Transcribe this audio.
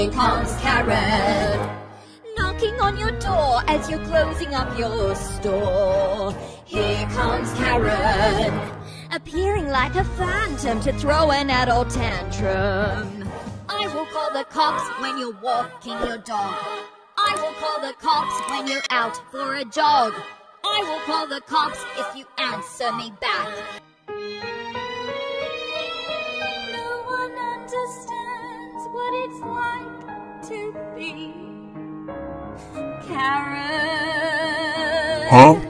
Here comes Karen, knocking on your door as you're closing up your store. Here comes Karen, appearing like a phantom to throw an adult tantrum. I will call the cops when you're walking your dog. I will call the cops when you're out for a jog. I will call the cops if you answer me back. No one understands what it's like to be Karen. Huh?